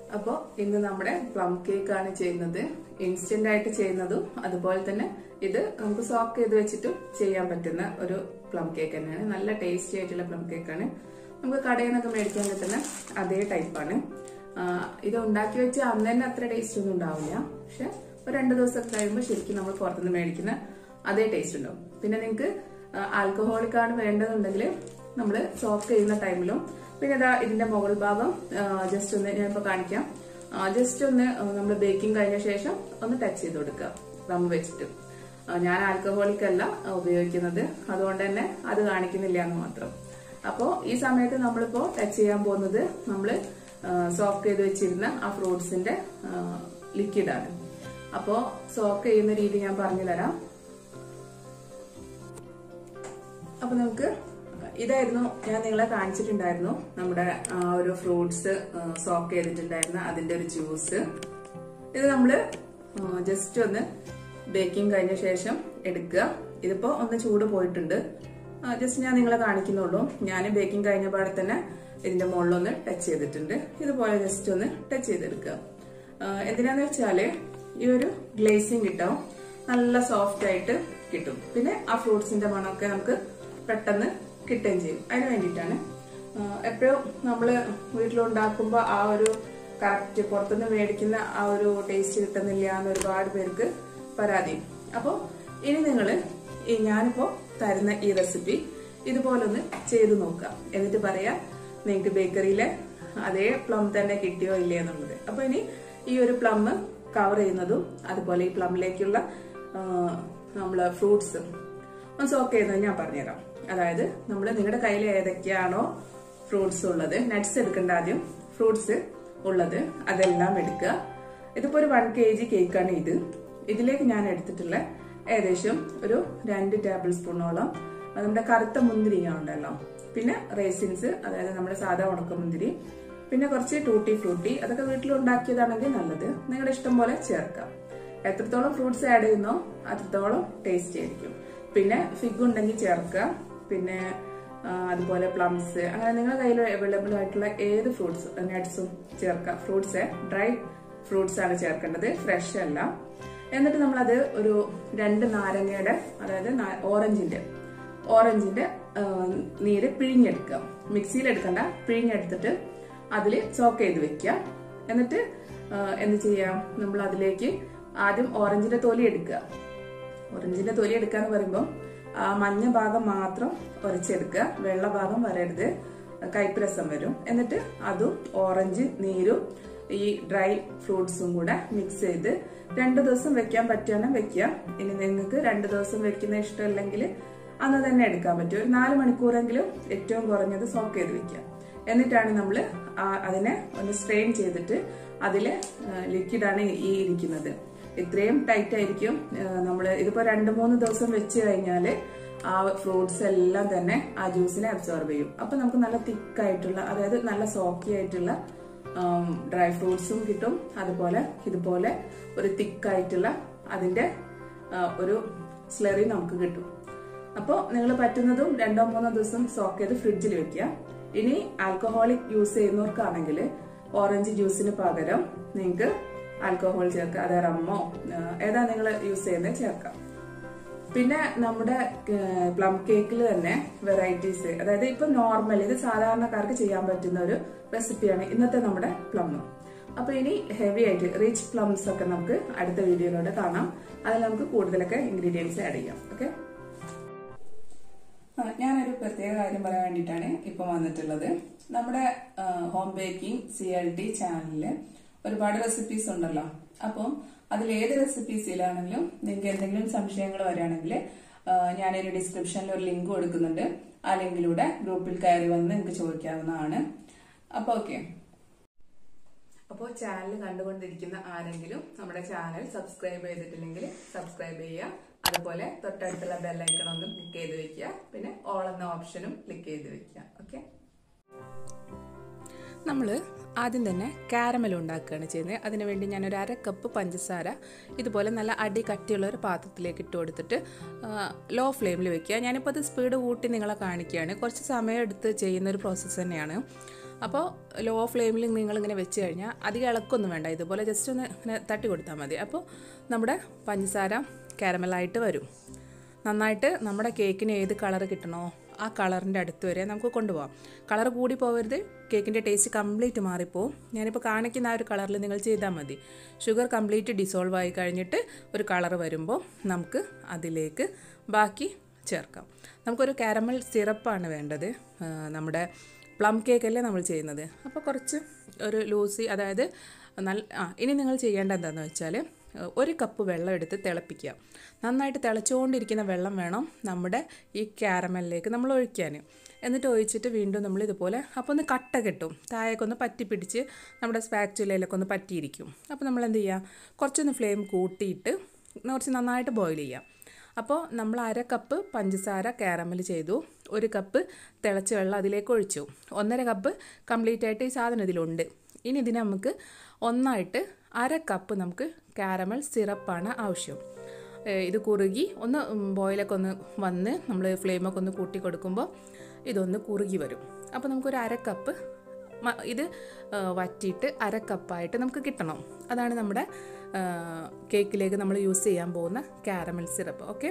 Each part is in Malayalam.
അപ്പോൾ ഇന്ന് നമ്മുടെ പ്ലം കേക്ക് ആണ് ചെയ്യുന്നത്. ഇൻസ്റ്റന്റ് ആയിട്ട് ചെയ്യുന്നതും അതുപോലെ തന്നെ ഇത് നമുക്ക് സോക്ക് ചെയ്ത് വെച്ചിട്ട് ചെയ്യാൻ പറ്റുന്ന ഒരു പ്ലം കേക്ക് തന്നെയാണ്. നല്ല ടേസ്റ്റി ആയിട്ടുള്ള പ്ലം കേക്കാണ്. നമുക്ക് കടയിൽ നിന്നൊക്കെ മേടിക്കാൻ കിട്ടുന്ന അതേ ടൈപ്പാണ്. ഇത് ഉണ്ടാക്കി വെച്ച് അന്ന് തന്നെ അത്ര ടേസ്റ്റ് ഒന്നും ഉണ്ടാവില്ല. പക്ഷെ ഒരു 2 ദിവസമൊക്കെ കഴിയുമ്പോൾ ശരിക്കും നമ്മൾ പുറത്തുനിന്ന് മേടിക്കുന്ന അതേ ടേസ്റ്റ് ഉണ്ടാവും. പിന്നെ നിങ്ങൾക്ക് ആൽക്കഹോളിക് ആണ് വേണ്ടതുണ്ടെങ്കിൽ നമ്മൾ സോക്ക് ചെയ്യുന്ന ടൈമിലും പിന്നെ ഇതാ ഇതിന്റെ മുകൾ ഭാഗം ജസ്റ്റ് ഒന്ന് ഞാനിപ്പോൾ കാണിക്കാം. ജസ്റ്റ് ഒന്ന് നമ്മൾ ബേക്കിംഗ് കഴിഞ്ഞ ശേഷം ഒന്ന് ടച്ച് ചെയ്ത് കൊടുക്കുക റം വെച്ചിട്ട്. ഞാൻ ആൽക്കഹോളിക് അല്ല ഉപയോഗിക്കുന്നത്, അതുകൊണ്ട് തന്നെ അത് കാണിക്കുന്നില്ല എന്ന് മാത്രം. അപ്പോൾ ഈ സമയത്ത് നമ്മളിപ്പോ ടച്ച് ചെയ്യാൻ പോകുന്നത് നമ്മൾ സോക്ക് ചെയ്ത് വെച്ചിരുന്ന ആ ഫ്രൂട്ട്സിന്റെ ലിക്വിഡാണ്. അപ്പോൾ സോക്ക് ചെയ്യുന്ന രീതി ഞാൻ പറഞ്ഞു തരാം. അപ്പൊ നമുക്ക് ഇതായിരുന്നു ഞാൻ നിങ്ങളെ കാണിച്ചിട്ടുണ്ടായിരുന്നു നമ്മുടെ ഒരു ഫ്രൂട്ട്സ് സോക്ക് ചെയ്തിട്ടുണ്ടായിരുന്ന അതിന്റെ ഒരു ജ്യൂസ്. ഇത് നമ്മള് ജസ്റ്റ് ഒന്ന് ബേക്കിംഗ് കഴിഞ്ഞ ശേഷം എടുക്കുക. ഇതിപ്പോ ഒന്ന് ചൂട് പോയിട്ടുണ്ട്. ജസ്റ്റ് ഞാൻ നിങ്ങളെ കാണിക്കുന്നുള്ളൂ. ഞാൻ ബേക്കിംഗ് കഴിഞ്ഞ പാടെ തന്നെ ഇതിന്റെ മുകളിലൊന്ന് ടച്ച് ചെയ്തിട്ടുണ്ട്. ഇതുപോലെ ജസ്റ്റ് ഒന്ന് ടച്ച് ചെയ്തെടുക്കുക. എന്തിനാന്ന് വെച്ചാല് ഈ ഒരു ഗ്ലേസിങ് കിട്ടും, നല്ല സോഫ്റ്റ് ആയിട്ട് കിട്ടും. പിന്നെ ആ ഫ്രൂട്ട്സിന്റെ മണമൊക്കെ നമുക്ക് പെട്ടെന്ന് കിട്ടുകയും ചെയ്യും. അതിന് വേണ്ടിയിട്ടാണ്. എപ്പോഴും നമ്മള് വീട്ടിലുണ്ടാക്കുമ്പോൾ ആ ഒരു കറക്റ്റ് പുറത്തുനിന്ന് മേടിക്കുന്ന ആ ഒരു ടേസ്റ്റ് കിട്ടുന്നില്ല എന്ന് ഒരുപാട് പേർക്ക് പരാതി. അപ്പോൾ ഇനി നിങ്ങൾ ഞാനിപ്പോ തരുന്ന ഈ റെസിപ്പി ഇതുപോലെ ഒന്ന് ചെയ്തു നോക്കാം. എന്നിട്ട് പറയാം നിങ്ങൾക്ക് ബേക്കറിയിലെ അതേ പ്ലം തന്നെ കിട്ടിയോ ഇല്ലേ എന്നുള്ളത്. അപ്പൊ ഇനി ഈ ഒരു പ്ലം കവർ ചെയ്യുന്നതും അതുപോലെ ഈ പ്ലമ്മിലേക്കുള്ള നമ്മള് ഫ്രൂട്ട്സ് ഒന്ന് സോക്ക് ചെയ്യുന്നത് ഞാൻ പറഞ്ഞുതരാം. അതായത് നിങ്ങളുടെ കയ്യിൽ ഏതൊക്കെയാണോ ഫ്രൂട്ട്സ് ഉള്ളത്, നട്ട്സ് എടുക്കേണ്ട ആദ്യം, ഫ്രൂട്ട്സ് ഉള്ളത് അതെല്ലാം എടുക്കുക. ഇതിപ്പോ ഒരു 1 kg കേക്കാണ് ഇത്. ഇതിലേക്ക് ഞാൻ എടുത്തിട്ടുള്ള ഏകദേശം ഒരു 2 ടേബിൾ സ്പൂണോളം നമ്മുടെ കറുത്ത മുന്തിരിങ്ങ ഉണ്ടല്ലോ, പിന്നെ റേസിൻസ്, അതായത് നമ്മുടെ സാധാ ഉണക്കമുന്തിരി, പിന്നെ കുറച്ച് ടൂട്ടി ഫ്രൂട്ടി, അതൊക്കെ വീട്ടിലുണ്ടാക്കിയതാണെങ്കിൽ നല്ലത്. നിങ്ങളുടെ ഇഷ്ടം പോലെ ചേർക്കാം. എത്രത്തോളം ഫ്രൂട്ട്സ് ആഡ് ചെയ്യുന്നോ അത്രത്തോളം ടേസ്റ്റി ആയിരിക്കും. പിന്നെ ഫിഗ് ഉണ്ടെങ്കിൽ ചേർക്കുക. പിന്നെ അതുപോലെ പ്ലംസ്, അങ്ങനെ നിങ്ങളുടെ കയ്യിൽ അവൈലബിൾ ആയിട്ടുള്ള ഏത് ഫ്രൂട്ട്സ് നട്ട്സും ചേർക്കാം. ഫ്രൂട്ട്സ് ഡ്രൈ ഫ്രൂട്ട്സ് ആണ് ചേർക്കേണ്ടത്, ഫ്രഷ് അല്ല. എന്നിട്ട് നമ്മളത് ഒരു 2 നാരങ്ങയുടെ, അതായത് ഓറഞ്ചിന്റെ നീര് പിഴിഞ്ഞെടുക്കുക. മിക്സിയിൽ എടുക്കണ്ട, പിഴിഞ്ഞെടുത്തിട്ട് അതിൽ സോക്ക് ചെയ്ത് വെക്കുക. എന്നിട്ട് എന്ത് ചെയ്യാം, നമ്മൾ അതിലേക്ക് ആദ്യം ഓറഞ്ചിന്റെ തൊലി എടുക്കുക. ഓറഞ്ചിന്റെ തൊലി എടുക്കുക എന്ന് പറയുമ്പോൾ ആ മഞ്ഞ ഭാഗം മാത്രം ഉരച്ചെടുക്കുക, വെള്ള ഭാഗം വരരുത്, കയ്പ്പ് വരും. എന്നിട്ട് അതും ഓറഞ്ച് നീരും ഈ ഡ്രൈ ഫ്രൂട്ട്സും കൂടെ മിക്സ് ചെയ്ത് 2 ദിവസം വെക്കാൻ പറ്റുകയാണെങ്കിൽ വെക്കുക. ഇനി നിങ്ങൾക്ക് 2 ദിവസം വെക്കുന്ന ഇഷ്ടമല്ലെങ്കിൽ അന്ന് തന്നെ എടുക്കാൻ പറ്റും. ഒരു 4 മണിക്കൂറെങ്കിലും ഏറ്റവും കുറഞ്ഞത് സോക്ക് ചെയ്ത് വെക്കുക. എന്നിട്ടാണ് നമ്മൾ അതിനെ ഒന്ന് സ്ട്രെയിൻ ചെയ്തിട്ട് അതില് ലിക്വിഡാണ് ഈ ഇരിക്കുന്നത്. ഇത്രയും ടൈറ്റ് ആയിരിക്കും. ഇതിപ്പോ 2-3 ദിവസം വെച്ച് കഴിഞ്ഞാല് ആ ഫ്രൂട്ട്സ് എല്ലാം തന്നെ ആ ജ്യൂസിനെ അബ്സോർബ് ചെയ്യും. അപ്പൊ നമുക്ക് നല്ല തിക്കായിട്ടുള്ള, അതായത് നല്ല സോക്കി ആയിട്ടുള്ള ഡ്രൈ ഫ്രൂട്ട്സും കിട്ടും. അതുപോലെ ഇതുപോലെ ഒരു തിക്കായിട്ടുള്ള അതിന്റെ ഒരു സ്ലറി നമുക്ക് കിട്ടും. അപ്പോൾ നിങ്ങൾ പറ്റുന്നതും 2-3 ദിവസം സോക്ക് ചെയ്ത് ഫ്രിഡ്ജിൽ വെക്കുക. ഇനി ആൽക്കഹോളിക് യൂസ് ചെയ്യുന്നവർക്കാണെങ്കിൽ ഓറഞ്ച് ജ്യൂസിന് പകരം നിങ്ങൾക്ക് ആൽക്കഹോൾ ചേർക്കുക, അതായത് റമ്മോ ഏതാ നിങ്ങൾ യൂസ് ചെയ്യുന്നത് ചേർക്കാം. പിന്നെ നമ്മുടെ പ്ലം കേക്കിൽ തന്നെ വെറൈറ്റീസ്, അതായത് ഇപ്പൊ നോർമൽ ഇത് സാധാരണക്കാർക്ക് ചെയ്യാൻ പറ്റുന്ന ഒരു റെസിപ്പിയാണ് ഇന്നത്തെ നമ്മുടെ പ്ലം. അപ്പൊ ഇനി ഹെവി ആയിട്ട് റിച്ച് പ്ലംസ് ഒക്കെ നമുക്ക് അടുത്ത വീഡിയോയിലൂടെ കാണാം. അതിൽ നമുക്ക് കൂടുതലൊക്കെ ഇൻഗ്രീഡിയൻസ് ആഡ് ചെയ്യാം. ഓക്കെ, ഞാനൊരു പ്രത്യേക കാര്യം പറയാൻ വേണ്ടിയിട്ടാണ് ഇപ്പൊ വന്നിട്ടുള്ളത്. നമ്മുടെ ഹോം ബേക്കിംഗ് CLT ചാനലില് ഒരുപാട് റെസിപ്പീസ് ഉണ്ടല്ലോ. അപ്പം അതിൽ ഏത് റെസിപ്പീസിലാണെങ്കിലും നിങ്ങൾക്ക് എന്തെങ്കിലും സംശയങ്ങൾ വരികയാണെങ്കിൽ ഞാനൊരു ഡിസ്ക്രിപ്ഷനിൽ ഒരു ലിങ്ക് കൊടുക്കുന്നുണ്ട്. ആ ലിങ്കിലൂടെ ഗ്രൂപ്പിൽ കയറി വന്ന് നിങ്ങൾക്ക് ചോദിക്കാവുന്നതാണ്. അപ്പൊ ഓക്കെ, അപ്പോൾ ചാനൽ കണ്ടുകൊണ്ടിരിക്കുന്ന ആരെങ്കിലും നമ്മുടെ ചാനൽ സബ്സ്ക്രൈബ് ചെയ്തിട്ടില്ലെങ്കിൽ സബ്സ്ക്രൈബ് ചെയ്യുക. അതുപോലെ തൊട്ടടുത്തുള്ള ബെല്ലൈക്കൺ ഒന്ന് ക്ലിക്ക് ചെയ്ത് വെക്കുക. പിന്നെ ഓൾ എന്ന ഓപ്ഷനും ക്ലിക്ക് ചെയ്ത് വെക്കുക. ഓക്കെ, നമ്മൾ ആദ്യം തന്നെ കാരമൽ ഉണ്ടാക്കുകയാണ് ചെയ്യുന്നത്. അതിനുവേണ്ടി ഞാനൊരു 1/2 കപ്പ് പഞ്ചസാര ഇതുപോലെ നല്ല അടി കട്ടിയുള്ള ഒരു പാത്രത്തിലേക്ക് ഇട്ട് കൊടുത്തിട്ട് ലോ ഫ്ലെയിമിൽ വെക്കുക. ഞാനിപ്പോൾ അത് സ്പീഡ് കൂട്ടി നിങ്ങളെ കാണിക്കുകയാണ്. കുറച്ച് സമയം എടുത്ത് ചെയ്യുന്നൊരു പ്രോസസ്സ് തന്നെയാണ്. അപ്പോൾ ലോ ഫ്ലെയിമിൽ നിങ്ങളിങ്ങനെ വെച്ച് കഴിഞ്ഞാൽ അധികം ഇളക്കൊന്നും വേണ്ട, ഇതുപോലെ ജസ്റ്റ് ഒന്ന് ഇങ്ങനെ തട്ടി കൊടുത്താൽ മതി. അപ്പോൾ നമ്മുടെ പഞ്ചസാര കാരമലായിട്ട് വരും. നന്നായിട്ട് നമ്മുടെ കേക്കിന് ഏത് കളർ കിട്ടണോ ആ കളറിൻ്റെ അടുത്ത് വരെ നമുക്ക് കൊണ്ടുപോകാം. കളർ കൂടി പോകരുത്, കേക്കിൻ്റെ ടേസ്റ്റ് കംപ്ലീറ്റ് മാറിപ്പോവും. ഞാനിപ്പോൾ കാണിക്കുന്ന ആ ഒരു കളറിൽ നിങ്ങൾ ചെയ്താൽ മതി. ഷുഗർ കംപ്ലീറ്റ് ഡിസോൾവ് ആയി കഴിഞ്ഞിട്ട് ഒരു കളർ വരുമ്പോൾ നമുക്ക് അതിലേക്ക് ബാക്കി ചേർക്കാം. നമുക്കൊരു കാരമൽ സിറപ്പാണ് വേണ്ടത്. നമ്മുടെ പ്ലം കേക്കല്ലേ നമ്മൾ ചെയ്യുന്നത്. അപ്പോൾ കുറച്ച് ഒരു ലൂസി, അതായത് ഇനി നിങ്ങൾ ചെയ്യേണ്ട എന്താണെന്ന് വെച്ചാൽ 1 കപ്പ് വെള്ളം എടുത്ത് തിളപ്പിക്കുക. നന്നായിട്ട് തിളച്ചുകൊണ്ടിരിക്കുന്ന വെള്ളം വേണം നമ്മുടെ ഈ കാരമലിലേക്ക് നമ്മൾ ഒഴിക്കാൻ. എന്നിട്ട് ഒഴിച്ചിട്ട് വീണ്ടും നമ്മൾ ഇതുപോലെ അപ്പോൾ ഒന്ന് കട്ട കെട്ടും, താഴേക്ക് ഒന്ന് പറ്റി പിടിച്ച് നമ്മുടെ സ്പാച്ചുലയിലൊക്കെ ഒന്ന് പറ്റിയിരിക്കും. അപ്പോൾ നമ്മൾ എന്ത് ചെയ്യുക, കുറച്ചൊന്ന് ഫ്ലെയിം കൂട്ടിയിട്ട് കുറച്ച് നന്നായിട്ട് ബോയിൽ ചെയ്യാം. അപ്പോൾ നമ്മൾ 1/2 കപ്പ് പഞ്ചസാര കാരമൽ ചെയ്തു, 1 കപ്പ് തിളച്ച വെള്ളം അതിലേക്ക് ഒഴിച്ചു, 1.5 കപ്പ് കംപ്ലീറ്റ് ആയിട്ട് ഈ സാധനം ഇതിലുണ്ട്. ഇനി ഇതിന് നമുക്ക് ഒന്നായിട്ട് 1/2 കപ്പ് നമുക്ക് കാരമൽ സിറപ്പാണ് ആവശ്യം. ഇത് കുറുകി ഒന്ന് ബോയിലൊക്കെ ഒന്ന് വന്ന് നമ്മൾ ഫ്ലെയിമൊക്കെ ഒന്ന് കൂട്ടി കൊടുക്കുമ്പോൾ ഇതൊന്ന് കുറുകി വരും. അപ്പോൾ നമുക്കൊരു 1/2 കപ്പ് ഇത് വറ്റിയിട്ട് 1/2 കപ്പായിട്ട് നമുക്ക് കിട്ടണം. അതാണ് നമ്മുടെ കേക്കിലേക്ക് നമ്മൾ യൂസ് ചെയ്യാൻ പോകുന്ന കാരമൽ സിറപ്പ്. ഓക്കെ,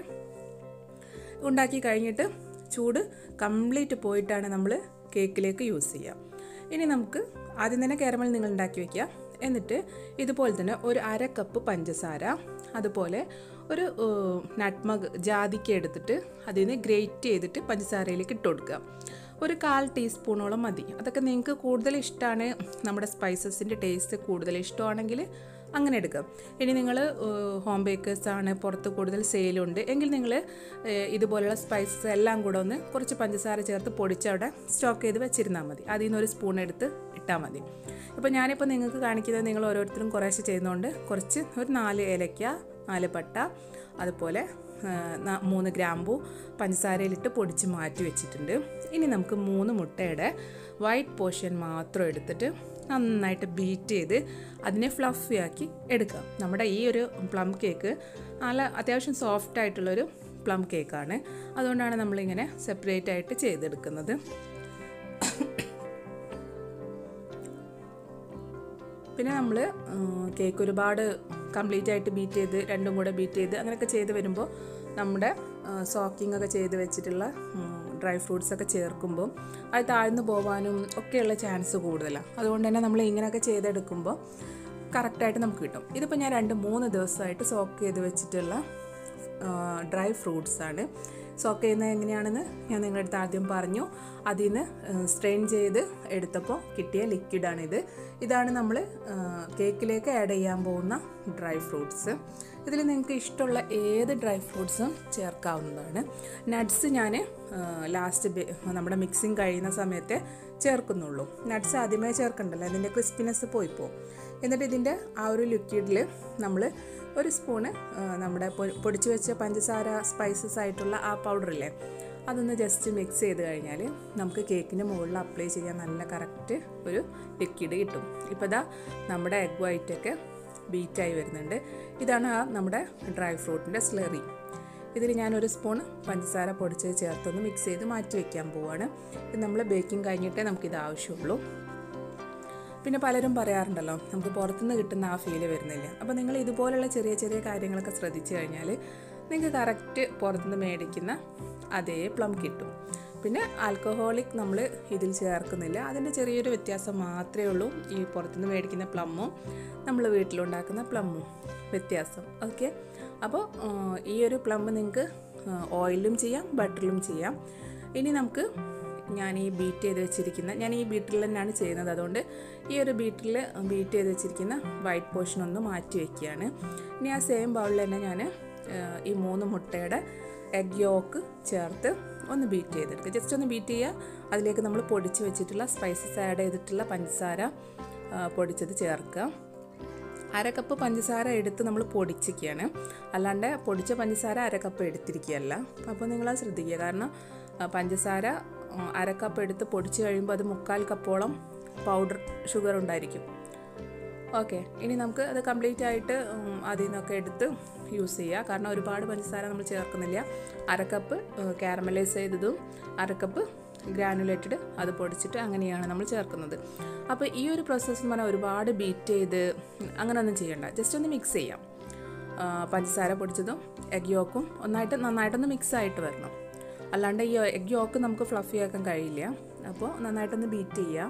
ഉണ്ടാക്കി കഴിഞ്ഞിട്ട് ചൂട് കംപ്ലീറ്റ് പോയിട്ടാണ് നമ്മൾ കേക്കിലേക്ക് യൂസ് ചെയ്യുക. ഇനി നമുക്ക് ആദ്യം തന്നെ കാരമൽ നിങ്ങൾ ഉണ്ടാക്കി വയ്ക്കുക. എന്നിട്ട് ഇതുപോലെ തന്നെ ഒരു 1/2 കപ്പ് പഞ്ചസാര, അതുപോലെ ഒരു നട്ട്മഗ് ജാതിക്ക എടുത്തിട്ട് അതിൽ നിന്ന് ഗ്രേറ്റ് ചെയ്തിട്ട് പഞ്ചസാരയിലേക്ക് ഇട്ട് കൊടുക്കുക. ഒരു 1/4 ടീസ്പൂണോളം മതി. അതൊക്കെ നിങ്ങൾക്ക് കൂടുതൽ ഇഷ്ടമാണ്, നമ്മുടെ സ്പൈസസിൻ്റെ ടേസ്റ്റ് കൂടുതൽ ഇഷ്ടമാണെങ്കിൽ അങ്ങനെ എടുക്കാം. ഇനി നിങ്ങൾ ഹോം ബേക്കേഴ്സ് ആണ്, പുറത്ത് കൂടുതൽ സെയിലുണ്ട് എങ്കിൽ നിങ്ങൾ ഇതുപോലെയുള്ള സ്പൈസസ് എല്ലാം കൂടെ ഒന്ന് കുറച്ച് പഞ്ചസാര ചേർത്ത് പൊടിച്ച് അവിടെ സ്റ്റോക്ക് ചെയ്ത് വെച്ചിരുന്നാൽ മതി. അതിൽ നിന്ന് ഒരു സ്പൂൺ എടുത്ത് ഇട്ടാൽ മതി. ഇപ്പോൾ ഞാനിപ്പോൾ നിങ്ങൾക്ക് കാണിക്കുന്നത് നിങ്ങൾ ഓരോരുത്തരും കുറേശ്ശെ ചെയ്യുന്നതുകൊണ്ട് കുറച്ച് ഒരു 4 ഏലക്ക, 4 പട്ട, അതുപോലെ 3 ഗ്രാമ്പൂ പഞ്ചസാരയിലിട്ട് പൊടിച്ച് മാറ്റി വെച്ചിട്ടുണ്ട്. ഇനി നമുക്ക് 3 മുട്ടയുടെ വൈറ്റ് പോർഷൻ മാത്രം എടുത്തിട്ട് നന്നായിട്ട് ബീറ്റ് ചെയ്ത് അതിനെ ഫ്ലഫി ആക്കി എടുക്കാം. നമ്മുടെ ഈ ഒരു പ്ലം കേക്ക് നല്ല അത്യാവശ്യം സോഫ്റ്റ് ആയിട്ടുള്ളൊരു പ്ലം കേക്കാണ്. അതുകൊണ്ടാണ് നമ്മളിങ്ങനെ സെപ്പറേറ്റ് ആയിട്ട് ചെയ്തെടുക്കുന്നത്. പിന്നെ നമ്മൾ കേക്ക് ഒരുപാട് കംപ്ലീറ്റ് ആയിട്ട് ബീറ്റ് ചെയ്ത് രണ്ടും കൂടെ ബീറ്റ് ചെയ്ത് അങ്ങനെയൊക്കെ ചെയ്ത് വരുമ്പോൾ നമ്മുടെ സോക്കിംഗ് ഒക്കെ ചെയ്ത് വെച്ചിട്ടുള്ള ഡ്രൈ ഫ്രൂട്ട്സ് ഒക്കെ ചേർക്കുമ്പോൾ അത് താഴ്ന്നു പോകാനും ഒക്കെയുള്ള ചാൻസ് കൂടുതലാണ്. അതുകൊണ്ട് തന്നെ നമ്മൾ ഇങ്ങനെയൊക്കെ ചെയ്തെടുക്കുമ്പോൾ കറക്റ്റായിട്ട് നമുക്ക് കിട്ടും. ഇതിപ്പോൾ ഞാൻ 2-3 ദിവസമായിട്ട് സോക്ക് ചെയ്ത് വെച്ചിട്ടുള്ള ഡ്രൈ ഫ്രൂട്ട്സാണ്. സോക്ക് ചെയ്യുന്നത് എങ്ങനെയാണെന്ന് ഞാൻ നിങ്ങളുടെ അടുത്ത് ആദ്യം പറഞ്ഞു. അതിൽ നിന്ന് സ്ട്രെയിൻ ചെയ്ത് എടുത്തപ്പോൾ കിട്ടിയ ലിക്വിഡാണിത്. ഇതാണ് നമ്മൾ കേക്കിലേക്ക് ആഡ് ചെയ്യാൻ പോകുന്ന ഡ്രൈ ഫ്രൂട്ട്സ്. ഇതിൽ നിങ്ങൾക്ക് ഇഷ്ടമുള്ള ഏത് ഡ്രൈ ഫ്രൂട്ട്സും ചേർക്കാവുന്നതാണ്. നട്ട്സ് ഞാൻ ലാസ്റ്റ് നമ്മുടെ മിക്സിങ് കഴിയുന്ന സമയത്ത് ചേർക്കുന്നുള്ളൂ. നട്ട്സ് ആദ്യമേ ചേർക്കണ്ടല്ലോ, അതിൻ്റെ ക്രിസ്പിനെസ് പോയിപ്പോൾ. എന്നിട്ട് ഇതിൻ്റെ ആ ഒരു ലിക്വിഡിൽ നമ്മൾ ഒരു സ്പൂണ് നമ്മുടെ പൊടിച്ചു വെച്ച പഞ്ചസാര സ്പൈസസ് ആയിട്ടുള്ള ആ പൗഡറില്ലേ, അതൊന്ന് ജസ്റ്റ് മിക്സ് ചെയ്ത് കഴിഞ്ഞാൽ നമുക്ക് കേക്കിന് മുകളിൽ അപ്ലൈ ചെയ്യാൻ നല്ല കറക്റ്റ് ഒരു ലിക്വിഡ് കിട്ടും. ഇപ്പോൾ ഇതാ നമ്മുടെ എഗ് വൈറ്റൊക്കെ ബീറ്റായി വരുന്നുണ്ട്. ഇതാണ് ആ നമ്മുടെ ഡ്രൈ ഫ്രൂട്ടിൻ്റെ സ്ലറി. ഇതിൽ ഞാനൊരു സ്പൂൺ പഞ്ചസാര പൊടിച്ച് ചേർത്തൊന്ന് മിക്സ് ചെയ്ത് മാറ്റി വയ്ക്കാൻ പോവുകയാണ്. ഇത് നമ്മൾ ബേക്കിംഗ് കഴിഞ്ഞിട്ടേ നമുക്കിത് ആവശ്യമുള്ളൂ. പിന്നെ പലരും പറയാറുണ്ടല്ലോ നമുക്ക് പുറത്തുനിന്ന് കിട്ടുന്ന ആ ഫീല് വരുന്നില്ല. അപ്പോൾ നിങ്ങൾ ഇതുപോലുള്ള ചെറിയ ചെറിയ കാര്യങ്ങളൊക്കെ ശ്രദ്ധിച്ചു കഴിഞ്ഞാൽ നിങ്ങൾക്ക് കറക്റ്റ് പുറത്തുനിന്ന് മേടിക്കുന്ന അതേ പ്ലം കിട്ടും. പിന്നെ ആൽക്കഹോളിക് നമ്മൾ ഇതിൽ ചേർക്കുന്നില്ല, അതിൻ്റെ ചെറിയൊരു വ്യത്യാസം മാത്രമേ ഉള്ളൂ. ഈ പുറത്തുനിന്ന് മേടിക്കുന്ന പ്ലമ്മും നമ്മൾ വീട്ടിലുണ്ടാക്കുന്ന പ്ലമ്മും വ്യത്യാസം. ഓക്കെ, അപ്പോൾ ഈ ഒരു പ്ലം നിങ്ങൾക്ക് ഓയിലും ചെയ്യാം, ബട്ടറിലും ചെയ്യാം. ഇനി നമുക്ക് ഞാൻ ഈ ബീറ്റ് ചെയ്ത് വെച്ചിരിക്കുന്ന, ഞാൻ ഈ ബീറ്ററിൽ തന്നെയാണ് ചെയ്യുന്നത്, അതുകൊണ്ട് ഈ ഒരു ബീറ്ററിൽ ബീറ്റ് ചെയ്ത് വെച്ചിരിക്കുന്ന വൈറ്റ് പോർഷൻ ഒന്ന് മാറ്റി വയ്ക്കുകയാണ്. ഇനി ആ സെയിം ബൗളിൽ തന്നെ ഞാൻ ഈ 3 മുട്ടയുടെ എഗ് യോക്ക് ചേർത്ത് ഒന്ന് ബീറ്റ് ചെയ്തെടുക്കുക. ജസ്റ്റ് ഒന്ന് ബീറ്റ് ചെയ്യുക. അതിലേക്ക് നമ്മൾ പൊടിച്ച് വെച്ചിട്ടുള്ള സ്പൈസസ് ആഡ് ചെയ്തിട്ടുള്ള പഞ്ചസാര പൊടിച്ചത് ചേർക്കുക. 1/2 കപ്പ് പഞ്ചസാര എടുത്ത് നമ്മൾ പൊടിച്ചിരിക്കുകയാണ്, അല്ലാണ്ട് പൊടിച്ച പഞ്ചസാര 1/2 കപ്പ് എടുത്തിരിക്കുകയല്ല. അപ്പോൾ നിങ്ങളത് ശ്രദ്ധിക്കുക, കാരണം പഞ്ചസാര 1/2 കപ്പ് എടുത്ത് പൊടിച്ച് കഴിയുമ്പോൾ അത് 3/4 കപ്പോളം പൗഡർ ഷുഗർ ഉണ്ടായിരിക്കും. ഓക്കെ, ഇനി നമുക്ക് അത് കംപ്ലീറ്റ് ആയിട്ട് അതിൽ നിന്നൊക്കെ എടുത്ത് യൂസ് ചെയ്യുക. കാരണം ഒരുപാട് പഞ്ചസാര നമ്മൾ ചേർക്കുന്നില്ല. 1/2 കപ്പ് കാരമലൈസ് ചെയ്തതും 1/2 കപ്പ് ഗ്രാനുലേറ്റഡ് അത് പൊടിച്ചിട്ട് അങ്ങനെയാണ് നമ്മൾ ചേർക്കുന്നത്. അപ്പോൾ ഈ ഒരു പ്രോസസ്സ് എന്ന് പറഞ്ഞാൽ ഒരുപാട് ബീറ്റ് ചെയ്ത് അങ്ങനെയൊന്നും ചെയ്യണ്ട, ജസ്റ്റ് ഒന്ന് മിക്സ് ചെയ്യാം. പഞ്ചസാര പൊടിച്ചതും എഗ് യോക്കും നന്നായിട്ടൊന്ന് മിക്സ് ആയിട്ട് വരണം. അല്ലാണ്ട് ഈ എഗ് യോക്ക് നമുക്ക് ഫ്ലഫി ആക്കാൻ കഴിയില്ല. അപ്പോൾ നന്നായിട്ടൊന്ന് ബീറ്റ് ചെയ്യുക.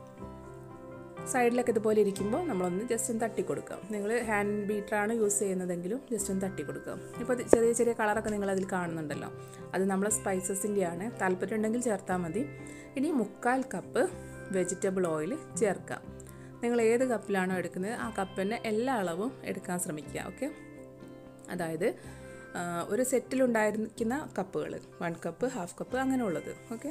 സൈഡിലൊക്കെ ഇതുപോലെ ഇരിക്കുമ്പോൾ നമ്മളൊന്ന് ജസ്റ്റ് ഒന്ന് തട്ടി കൊടുക്കാം. നിങ്ങൾ ഹാൻഡ് ബീറ്ററാണ് യൂസ് ചെയ്യുന്നതെങ്കിലും ജസ്റ്റ് ഒന്ന് തട്ടി കൊടുക്കാം. ഇപ്പോൾ ചെറിയ ചെറിയ കളറൊക്കെ നിങ്ങളതിൽ കാണുന്നുണ്ടല്ലോ, അത് നമ്മളെ സ്പൈസസിൻ്റെയാണ്. താല്പര്യം ഉണ്ടെങ്കിൽ ചേർത്താൽ മതി. ഇനി 1/4 കപ്പ് വെജിറ്റബിൾ ഓയിൽ ചേർക്കാം. നിങ്ങൾ ഏത് കപ്പിലാണോ എടുക്കുന്നത് ആ കപ്പിൻ്റെ എല്ലാ അളവും എടുക്കാൻ ശ്രമിക്കുക. ഓക്കെ, അതായത് ഒരു സെറ്റിലുണ്ടായിരിക്കുന്ന കപ്പുകൾ 1 കപ്പ്, 1/2 കപ്പ് അങ്ങനെയുള്ളത്. ഓക്കെ,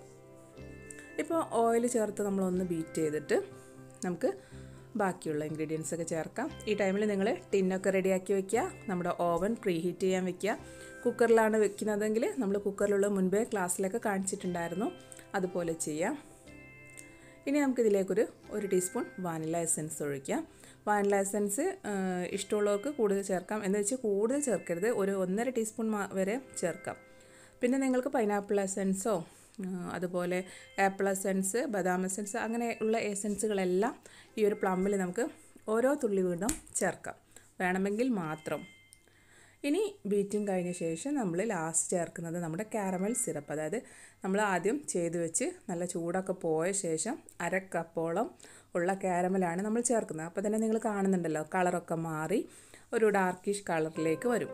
ഇപ്പോൾ ഓയിൽ ചേർത്ത് നമ്മളൊന്ന് ബീറ്റ് ചെയ്തിട്ട് നമുക്ക് ബാക്കിയുള്ള ഇൻഗ്രീഡിയൻസ് ഒക്കെ ചേർക്കാം. ഈ ടൈമിൽ നിങ്ങൾ ടിന്നൊക്കെ റെഡിയാക്കി വെക്കുക. നമ്മുടെ ഓവൻ പ്രീ ഹീറ്റ് ചെയ്യാൻ വെക്കുക. കുക്കറിലാണ് വെക്കുന്നതെങ്കിൽ നമ്മൾ കുക്കറിലുള്ള മുൻപേ ക്ലാസ്സിലൊക്കെ കാണിച്ചിട്ടുണ്ടായിരുന്നു, അതുപോലെ ചെയ്യാം. ഇനി നമുക്കിതിലേക്കൊരു 1 ടീസ്പൂൺ വാനില എസൻസ് ഒഴിക്കാം. വാനില എസൻസ് ഇഷ്ടമുള്ളവർക്ക് കൂടുതൽ ചേർക്കാം, എന്ന് വെച്ച് കൂടുതൽ ചേർക്കരുത്, ഒരു 1.5 ടീസ്പൂൺ വരെ ചേർക്കാം. പിന്നെ നിങ്ങൾക്ക് പൈനാപ്പിൾ എസൻസോ അതുപോലെ ആപ്പിൾ എസൻസ്, ബദാം എസൻസ് അങ്ങനെയുള്ള എസൻസുകളെല്ലാം ഈ ഒരു പ്ലമ്മിൽ നമുക്ക് ഓരോ തുള്ളി വീതം ചേർക്കാം, വേണമെങ്കിൽ മാത്രം. ഇനി ബീറ്റിംഗ് കഴിഞ്ഞ ശേഷം നമ്മൾ ലാസ്റ്റ് ചേർക്കുന്നത് നമ്മുടെ കാരമൽ സിറപ്പ്. അതായത് നമ്മൾ ആദ്യം ചെയ്ത് വെച്ച് നല്ല ചൂടൊക്കെ പോയ ശേഷം 1/2 കപ്പോളം ഉള്ള കാരമലാണ് നമ്മൾ ചേർക്കുന്നത്. അപ്പോൾ തന്നെ നിങ്ങൾ കാണുന്നുണ്ടല്ലോ, കളറൊക്കെ മാറി ഒരു ഡാർക്കിഷ് കളറിലേക്ക് വരും.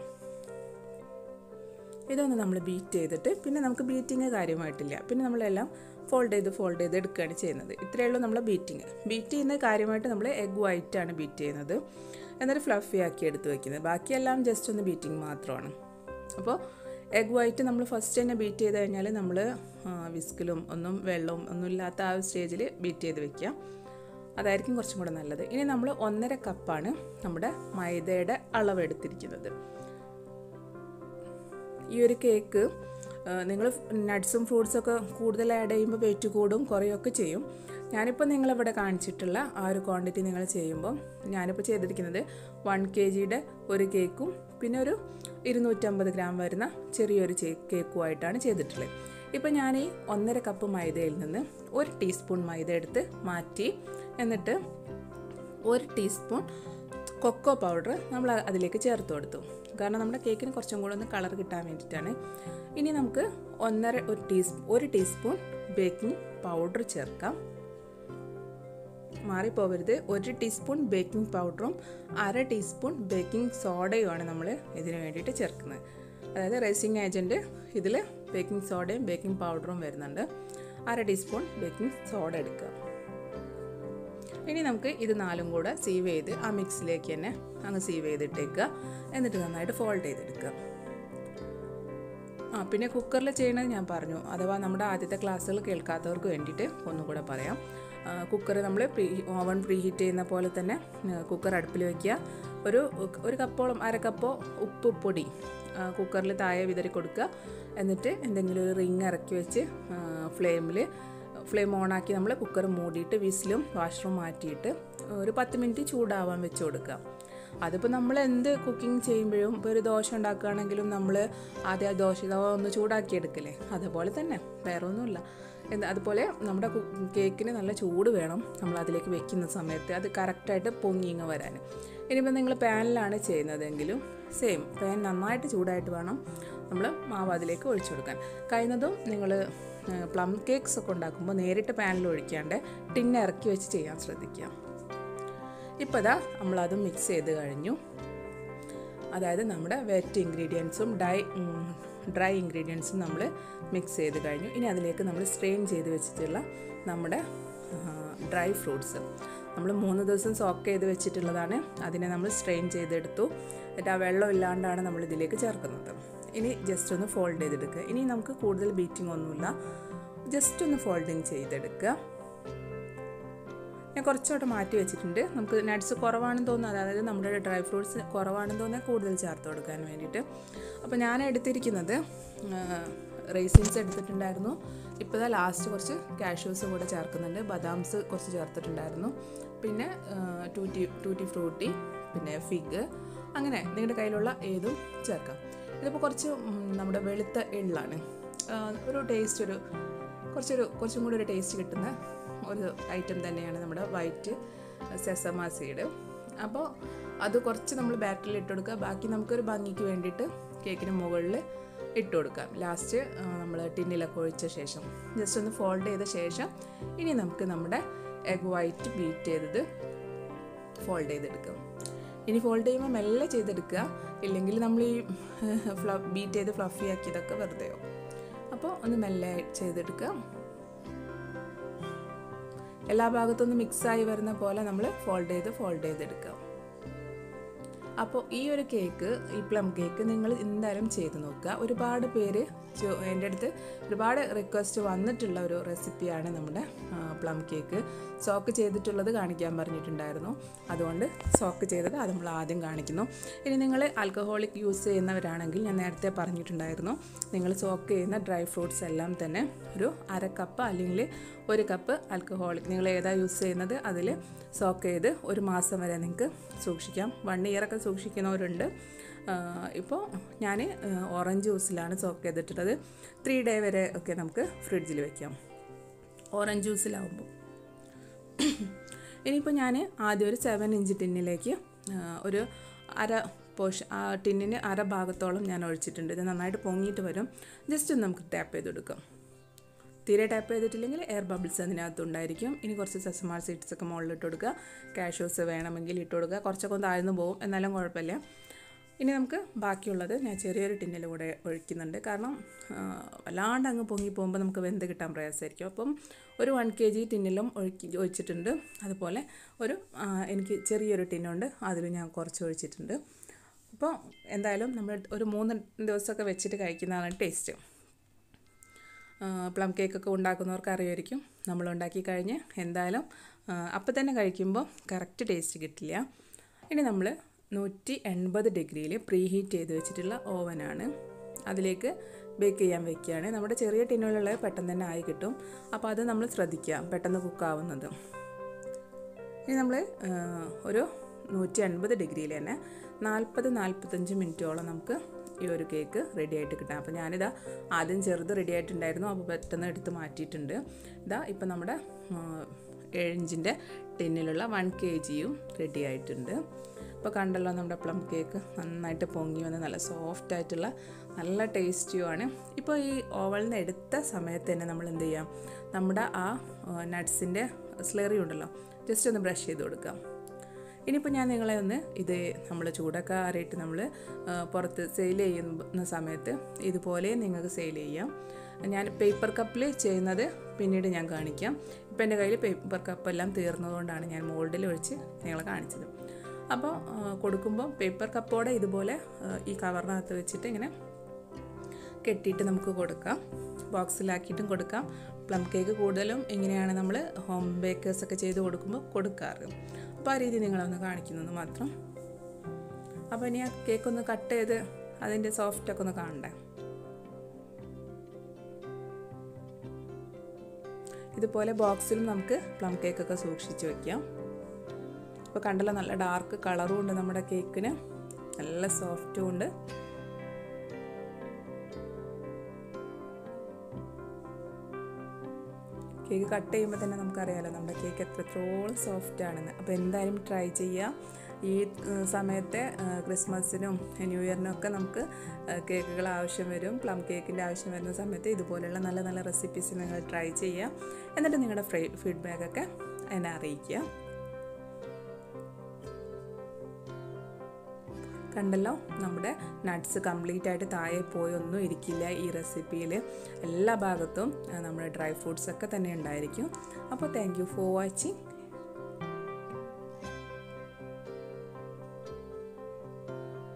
ഇതൊന്ന് നമ്മൾ ബീറ്റ് ചെയ്തിട്ട്, പിന്നെ നമുക്ക് ബീറ്റിങ് കാര്യമായിട്ടില്ല, പിന്നെ നമ്മളെല്ലാം ഫോൾഡ് ചെയ്ത് എടുക്കുകയാണ് ചെയ്യുന്നത്. ഇത്രയേ ഉള്ളൂ നമ്മൾ ബീറ്റ് ചെയ്യുന്ന കാര്യമായിട്ട് നമ്മൾ എഗ് വൈറ്റാണ് ബീറ്റ് ചെയ്യുന്നത്, എന്നിട്ട് ഫ്ലഫി ആക്കി എടുത്ത് വയ്ക്കുന്നത്. ബാക്കിയെല്ലാം ജസ്റ്റ് ഒന്ന് ബീറ്റിംഗ് മാത്രമാണ്. അപ്പോൾ എഗ് വൈറ്റ് നമ്മൾ ഫസ്റ്റ് തന്നെ ബീറ്റ് ചെയ്ത് കഴിഞ്ഞാൽ നമ്മൾ വിസ്കിലും വെള്ളവും ഒന്നും ഇല്ലാത്ത ആ സ്റ്റേജിൽ ബീറ്റ് ചെയ്ത് വെക്കുക, അതായിരിക്കും കുറച്ചും കൂടെ നല്ലത്. ഇനി നമ്മൾ 1.5 കപ്പാണ് നമ്മുടെ മൈദയുടെ അളവ് എടുത്തിരിക്കുന്നത്. ഈ ഒരു കേക്ക് നിങ്ങൾ നട്ട്സും ഫ്രൂട്ട്സൊക്കെ കൂടുതൽ ആഡ് ചെയ്യുമ്പോൾ വെയിറ്റ് കൂടും കുറയുകയൊക്കെ ചെയ്യും. ഞാനിപ്പോൾ നിങ്ങളിവിടെ കാണിച്ചിട്ടുള്ള ആ ഒരു ക്വാണ്ടിറ്റി നിങ്ങൾ ചെയ്യുമ്പോൾ ഞാനിപ്പോൾ ചെയ്തിരിക്കുന്നത് 1 kgയുടെ ഒരു കേക്കും പിന്നെ ഒരു 250 ഗ്രാം വരുന്ന ചെറിയൊരു കേക്കുമായിട്ടാണ് ചെയ്തിട്ടുള്ളത്. ഇപ്പോൾ ഞാൻ ഈ 1.5 കപ്പ് മൈദയിൽ നിന്ന് 1 ടീസ്പൂൺ മൈദ എടുത്ത് മാറ്റി, എന്നിട്ട് 1 ടീസ്പൂൺ കൊക്കോ പൗഡർ നമ്മൾ അതിലേക്ക് ചേർത്ത് കൊടുത്തു. കാരണം നമ്മുടെ കേക്കിന് കുറച്ചും കൂടെ ഒന്ന് കളർ കിട്ടാൻ വേണ്ടിയിട്ടാണ്. ഇനി നമുക്ക് 1 ടീസ്പൂൺ ബേക്കിംഗ് പൗഡർ ചേർക്കാം. മാറിപ്പോവരുത്, 1 ടീസ്പൂൺ ബേക്കിംഗ് പൗഡറും 1/2 ടീസ്പൂൺ ബേക്കിംഗ് സോഡയുമാണ് നമ്മൾ ഇതിന് വേണ്ടിയിട്ട് ചേർക്കുന്നത്. അതായത് റൈസിങ് ഏജൻറ്റ് ഇതിൽ ബേക്കിംഗ് സോഡയും ബേക്കിംഗ് പൗഡറും വരുന്നുണ്ട്. 1/2 ടീസ്പൂൺ ബേക്കിംഗ് സോഡ എടുക്കുക. ഇനി നമുക്ക് ഇത് 4ഉം കൂടെ സീവ് ചെയ്ത് ആ മിക്സിലേക്ക് തന്നെ അങ്ങ് സീവ് ചെയ്തിട്ടേക്കുക, എന്നിട്ട് നന്നായിട്ട് ഫോൾഡ് ചെയ്തെടുക്കുക. പിന്നെ കുക്കറിൽ ചെയ്യണത് ഞാൻ പറഞ്ഞു, അഥവാ നമ്മുടെ ആദ്യത്തെ ക്ലാസ്സുകൾ കേൾക്കാത്തവർക്ക് വേണ്ടിയിട്ട് ഒന്നുകൂടെ പറയാം. കുക്കർ നമ്മൾ ഓവൻ പ്രീ ഹീറ്റ് ചെയ്യുന്ന പോലെ തന്നെ കുക്കർ അടുപ്പിൽ വയ്ക്കുക. ഒരു കപ്പോളം 1/2 കപ്പോ ഉപ്പ് പൊടി കുക്കറിൽ താഴെ വിതറി കൊടുക്കുക. എന്നിട്ട് എന്തെങ്കിലും ഒരു റിങ് ഇറക്കി വെച്ച് ഫ്ലെയിം ഓണാക്കി നമ്മൾ കുക്കർ മൂടിയിട്ട് വിസിലും വാഷറും മാറ്റിയിട്ട് ഒരു 10 മിനിറ്റ് ചൂടാവാൻ വെച്ച് കൊടുക്കുക. അതിപ്പോൾ നമ്മൾ എന്ത് കുക്കിംഗ് ചെയ്യുമ്പോഴും ഇപ്പോൾ ഒരു ദോശ ഉണ്ടാക്കുകയാണെങ്കിലും നമ്മൾ ആദ്യം ആ ദോശ ഒന്ന് ചൂടാക്കി എടുക്കില്ലേ, അതുപോലെ തന്നെ, വേറെ ഒന്നുമില്ല. അതുപോലെ നമ്മുടെ കേക്കിന് നല്ല ചൂട് വേണം നമ്മൾ അതിലേക്ക് വെക്കുന്ന സമയത്ത്, അത് കറക്റ്റായിട്ട് പൊങ്ങിങ്ങ് വരാൻ. ഇനിയിപ്പോൾ നിങ്ങൾ പാനിലാണ് ചെയ്യുന്നതെങ്കിലും സെയിം, പാൻ നന്നായിട്ട് ചൂടായിട്ട് വേണം നമ്മൾ മാവ് അതിലേക്ക് ഒഴിച്ചു കൊടുക്കാൻ. കഴിയുന്നതും നിങ്ങൾ പ്ലം കേക്ക്സ് ഒക്കെ ഉണ്ടാക്കുമ്പോൾ നേരിട്ട് പാനിൽ ഒഴിക്കാണ്ട് ടിന്ന് ഇറക്കി വെച്ച് ചെയ്യാൻ ശ്രദ്ധിക്കുക. ഇപ്പോൾ ഇതാ നമ്മളത് മിക്സ് ചെയ്ത് കഴിഞ്ഞു. അതായത് നമ്മുടെ വെറ്റ് ഇൻഗ്രീഡിയൻസും ഡ്രൈ ഇൻഗ്രീഡിയൻസും നമ്മൾ മിക്സ് ചെയ്ത് കഴിഞ്ഞു. ഇനി അതിലേക്ക് നമ്മൾ സ്ട്രെയിൻ ചെയ്ത് വെച്ചിട്ടുള്ള നമ്മുടെ ഡ്രൈ ഫ്രൂട്ട്സ് നമ്മൾ 3 ദിവസം സോക്ക് ചെയ്ത് വെച്ചിട്ടുള്ളതാണ്. അതിനെ നമ്മൾ സ്ട്രെയിൻ ചെയ്തെടുത്തു. എന്നിട്ട് ആ വെള്ളം ഇല്ലാണ്ടാണ് നമ്മൾ ഇതിലേക്ക് ചേർക്കുന്നത്. ഇനി ജസ്റ്റ് ഒന്ന് ഫോൾഡ് ചെയ്തെടുക്കുക. ഇനി നമുക്ക് കൂടുതൽ ബീറ്റിംഗ് ഒന്നുമില്ല, ജസ്റ്റ് ഒന്ന് ഫോൾഡിങ് ചെയ്തെടുക്കുക. ഞാൻ കുറച്ചോട്ട് മാറ്റി വെച്ചിട്ടുണ്ട്. നമുക്ക് നട്ട്സ് കുറവാണെന്ന് തോന്നുന്നത്, അതായത് നമ്മുടെ ഡ്രൈ ഫ്രൂട്ട്സ് കുറവാണെന്ന് തോന്നിയാൽ കൂടുതൽ ചേർത്ത് കൊടുക്കാൻ വേണ്ടിയിട്ട്. അപ്പോൾ ഞാൻ എടുത്തിരിക്കുന്നത് റൈസിൻസ് എടുത്തിട്ടുണ്ടായിരുന്നു. ഇപ്പോൾ ലാസ്റ്റ് കുറച്ച് കാഷ്യൂസ് കൂടെ ചേർക്കുന്നുണ്ട്. ബദാംസ് കുറച്ച് ചേർത്തിട്ടുണ്ടായിരുന്നു. പിന്നെ ടൂട്ടി ഫ്രൂട്ടി, പിന്നെ ഫിഗ്, അങ്ങനെ നിങ്ങളുടെ കയ്യിലുള്ള ഏതും ചേർക്കാം. ഇതിപ്പോൾ കുറച്ച് നമ്മുടെ വെളുത്ത എള്ളാണ്, ഒരു ടേസ്റ്റ് കുറച്ചും കൂടി ഒരു ടേസ്റ്റ് കിട്ടുന്ന ഒരു ഐറ്റം തന്നെയാണ് നമ്മുടെ വൈറ്റ് സെസമ സീഡ്. അപ്പോൾ അത് കുറച്ച് നമ്മൾ ബാറ്ററിൽ ഇട്ട് കൊടുക്കുക. ബാക്കി നമുക്കൊരു ഭംഗിക്ക് വേണ്ടിയിട്ട് കേക്കിന് മുകളിൽ ഇട്ട് കൊടുക്കാം. ലാസ്റ്റ് നമ്മൾ ടിന്നിലൊക്കെ ഒഴിച്ച ശേഷം ജസ്റ്റ് ഒന്ന് ഫോൾഡ് ചെയ്ത ശേഷം ഇനി നമുക്ക് നമ്മുടെ എഗ് വൈറ്റ് ബീറ്റ് ചെയ്തത് ഫോൾഡ് ചെയ്തെടുക്കാം. ഇനി ഫോൾഡ് ചെയ്യുമ്പോൾ മെല്ലെ ചെയ്തെടുക്കുക, ഇല്ലെങ്കിൽ നമ്മൾ ഈ ബീറ്റ് ചെയ്ത് ഫ്ലഫി ആക്കിയതൊക്കെ വെറുതെയോ. അപ്പോൾ ഒന്ന് മെല്ലെ ചെയ്തെടുക്കുക. എല്ലാ ഭാഗത്തൊന്നും മിക്സായി വരുന്ന പോലെ നമ്മൾ ഫോൾഡ് ചെയ്തെടുക്കുക. അപ്പോൾ ഈ ഒരു കേക്ക്, ഈ പ്ലം കേക്ക് നിങ്ങൾ എന്തായാലും ചെയ്ത് നോക്കുക. ഒരുപാട് പേര് എൻ്റെ അടുത്ത് ഒരുപാട് റിക്വസ്റ്റ് വന്നിട്ടുള്ള ഒരു റെസിപ്പിയാണ് നമ്മുടെ പ്ലം കേക്ക്. സോക്ക് ചെയ്തിട്ടുള്ളത് കാണിക്കാൻ പറഞ്ഞിട്ടുണ്ടായിരുന്നു, അതുകൊണ്ട് സോക്ക് ചെയ്തത് അത് നമ്മൾ ആദ്യം കാണിക്കുന്നു. ഇനി നിങ്ങൾ ആൽക്കഹോളിക് യൂസ് ചെയ്യുന്നവരാണെങ്കിൽ ഞാൻ നേരത്തെ പറഞ്ഞിട്ടുണ്ടായിരുന്നു, നിങ്ങൾ സോക്ക് ചെയ്യുന്ന ഡ്രൈ ഫ്രൂട്ട്സ് എല്ലാം തന്നെ ഒരു 1/2 കപ്പ് അല്ലെങ്കിൽ 1 കപ്പ് ആൽക്കഹോളിക്, നിങ്ങൾ ഏതാ യൂസ് ചെയ്യുന്നത് അതിൽ സോക്ക് ചെയ്ത് 1 മാസം വരെ നിങ്ങൾക്ക് സൂക്ഷിക്കാം. 1 ഇയറൊക്കെ സൂക്ഷിക്കുന്നവരുണ്ട്. ഇപ്പോൾ ഞാൻ ഓറഞ്ച് ജ്യൂസിലാണ് സോക്ക് ചെയ്തിട്ടുള്ളത്. 3 ഡേ വരെ ഒക്കെ നമുക്ക് ഫ്രിഡ്ജിൽ വയ്ക്കാം ഓറഞ്ച് ജ്യൂസിലാവുമ്പോൾ. ഇനിയിപ്പോൾ ഞാൻ ആദ്യം ഒരു 7 ഇഞ്ച് ടിന്നിലേക്ക് ഒരു ആ ടിന്നിന് 1/2 ഭാഗത്തോളം ഞാൻ ഒഴിച്ചിട്ടുണ്ട്. ഇത് നന്നായിട്ട് പൊങ്ങിയിട്ട് വരും. ജസ്റ്റ് ഒന്ന് നമുക്ക് ടാപ്പ് ചെയ്ത് കൊടുക്കാം. തീരെ ടാപ്പ് ചെയ്തിട്ടില്ലെങ്കിൽ എയർ ബബിൾസ് അതിനകത്തുണ്ടായിരിക്കും. ഇനി കുറച്ച് സെസമ സീഡ്സ് ഒക്കെ മുകളിൽ ഇട്ട് കൊടുക്കുക. കാഷ്യൂസ് വേണമെങ്കിൽ ഇട്ട് കൊടുക്കുക. കുറച്ചൊക്കെ ഒന്ന് താഴ്ന്നു പോകും, എന്നാലും കുഴപ്പമില്ല. ഇനി നമുക്ക് ബാക്കിയുള്ളത് ഞാൻ ചെറിയൊരു ടിന്നിൽ കൂടെ ഒഴിക്കുന്നുണ്ട്. കാരണം വല്ലാണ്ട് അങ്ങ് പൊങ്ങി പോകുമ്പോൾ നമുക്ക് വെന്ത് കിട്ടാൻ പ്രയാസമായിരിക്കും. അപ്പം ഒരു 1 kg ടിന്നിലും ഒഴിച്ചിട്ടുണ്ട്. അതുപോലെ എനിക്ക് ചെറിയൊരു ടിന്നുണ്ട്, അതിൽ ഞാൻ കുറച്ച് ഒഴിച്ചിട്ടുണ്ട്. അപ്പോൾ എന്തായാലും നമ്മൾ ഒരു 3 ദിവസമൊക്കെ വെച്ചിട്ട് കഴിക്കുന്നതാണ് ടേസ്റ്റ്. പ്ലം കേക്കൊക്കെ ഉണ്ടാക്കുന്നവർക്ക് അറിയായിരിക്കും, നമ്മൾ ഉണ്ടാക്കി കഴിഞ്ഞ് എന്തായാലും അപ്പം തന്നെ കഴിക്കുമ്പോൾ കറക്റ്റ് ടേസ്റ്റ് കിട്ടില്ല. ഇനി നമ്മൾ 180 ഡിഗ്രിയിൽ പ്രീ ഹീറ്റ് ചെയ്ത് വെച്ചിട്ടുള്ള ഓവനാണ്, അതിലേക്ക് ബേക്ക് ചെയ്യാൻ വെക്കുകയാണ്. നമ്മുടെ ചെറിയ ടിന്നുകളുള്ളത് പെട്ടെന്ന് തന്നെ ആയി കിട്ടും. അപ്പോൾ അത് നമ്മൾ ശ്രദ്ധിക്കുക, പെട്ടെന്ന് കുക്കാവുന്നത്. ഇനി നമ്മൾ ഒരു 180 ഡിഗ്രിയിൽ തന്നെ 40-45 മിനിറ്റോളം നമുക്ക് ഈ ഒരു കേക്ക് റെഡി ആയിട്ട് കിട്ടാം. അപ്പോൾ ഞാനിതാ ആദ്യം ചെറുത് റെഡി ആയിട്ടുണ്ടായിരുന്നു, അപ്പോൾ പെട്ടെന്ന് എടുത്ത് മാറ്റിയിട്ടുണ്ട്. ഇതാ ഇപ്പം നമ്മുടെ 7 ഇഞ്ചിൻ്റെ ടിന്നിലുള്ള 1 kgയും റെഡി ആയിട്ടുണ്ട്. അപ്പോൾ കണ്ടല്ലോ, നമ്മുടെ പ്ലം കേക്ക് നന്നായിട്ട് പൊങ്ങി വന്ന് നല്ല സോഫ്റ്റ് ആയിട്ടുള്ള നല്ല ടേസ്റ്റിയുമാണ്. ഇപ്പോൾ ഈ ഓവനിൽ നിന്ന് എടുത്ത സമയത്ത് തന്നെ നമ്മൾ എന്ത് ചെയ്യാം, നമ്മുടെ ആ നട്ട്സിൻ്റെ സ്ലറി ഉണ്ടല്ലോ, ജസ്റ്റ് ഒന്ന് ബ്രഷ് ചെയ്ത് കൊടുക്കാം. ഇനിയിപ്പോൾ ഞാൻ നിങ്ങളെ ഇത് നമ്മൾ ചൂടൊക്കെ ആറിയിട്ട് നമ്മൾ പുറത്ത് സെയിൽ ചെയ്യുന്ന സമയത്ത് ഇതുപോലെ നിങ്ങൾക്ക് സെയിൽ ചെയ്യാം. ഞാൻ പേപ്പർ കപ്പിൽ ചെയ്യുന്നത് പിന്നീട് ഞാൻ കാണിക്കാം. ഇപ്പം എൻ്റെ കയ്യിൽ പേപ്പർ കപ്പെല്ലാം തീർന്നതുകൊണ്ടാണ് ഞാൻ മോൾഡിൽ ഒഴിച്ച് നിങ്ങളെ കാണിച്ചത്. അപ്പോൾ കൊടുക്കുമ്പോൾ പേപ്പർ കപ്പോടെ ഇതുപോലെ ഈ കവറിനകത്ത് വെച്ചിട്ട് ഇങ്ങനെ കെട്ടിയിട്ട് നമുക്ക് കൊടുക്കാം. ബോക്സിലാക്കിയിട്ടും കൊടുക്കാം. പ്ലം കേക്ക് കൂടുതലും ഇങ്ങനെയാണ് നമ്മൾ ഹോം ബേക്കേഴ്സൊക്കെ ചെയ്ത് കൊടുക്കുമ്പോൾ കൊടുക്കാറ്. അപ്പോൾ ആ രീതി നിങ്ങളൊന്ന് കാണിക്കുന്നത് മാത്രം. അപ്പോൾ ഇനി ആ കേക്കൊന്ന് കട്ട് ചെയ്ത് അതിൻ്റെ സോഫ്റ്റൊക്കെ ഒന്ന് കാണണ്ടേ. ഇതുപോലെ ബോക്സിലും നമുക്ക് പ്ലം കേക്കൊക്കെ സൂക്ഷിച്ച് വയ്ക്കാം. ഇപ്പോൾ കണ്ടല്ലോ, നല്ല ഡാർക്ക് കളറും ഉണ്ട് നമ്മുടെ കേക്കിന്, നല്ല സോഫ്റ്റും ഉണ്ട്. കേക്ക് കട്ട് ചെയ്യുമ്പോൾ തന്നെ നമുക്കറിയാമല്ലോ നമ്മുടെ കേക്ക് എത്രത്തോളം സോഫ്റ്റ് ആണെന്ന്. അപ്പോൾ എന്തായാലും ട്രൈ ചെയ്യുക. ഈ സമയത്തെ ക്രിസ്മസിനും ന്യൂ ഇയറിനും ഒക്കെ നമുക്ക് കേക്കുകൾ ആവശ്യം വരും. പ്ലം കേക്കിൻ്റെ ആവശ്യം വരുന്ന സമയത്ത് ഇതുപോലെയുള്ള നല്ല നല്ല റെസിപ്പീസ് നിങ്ങൾ ട്രൈ ചെയ്യുക. എന്നിട്ട് നിങ്ങളുടെ ഫീഡ്ബാക്കൊക്കെ എന്നെ അറിയിക്കുക. കണ്ടല്ലോ, നമ്മുടെ നട്ട്സ് കംപ്ലീറ്റ് ആയിട്ട് താഴെ പോയൊന്നും ഇരിക്കില്ല ഈ റെസിപ്പിയിൽ. എല്ലാ ഭാഗത്തും നമ്മുടെ ഡ്രൈ ഫ്രൂട്ട്സ് ഒക്കെ തന്നെ ഉണ്ടായിരിക്കും. അപ്പോൾ താങ്ക് യു ഫോർ വാച്ചിങ്.